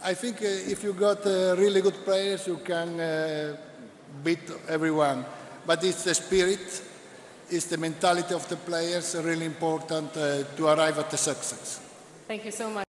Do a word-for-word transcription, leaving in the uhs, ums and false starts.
I think uh, if you got uh, really good players, you can uh, beat everyone. But it's the spirit, it's the mentality of the players really important uh, to arrive at the success. Thank you so much.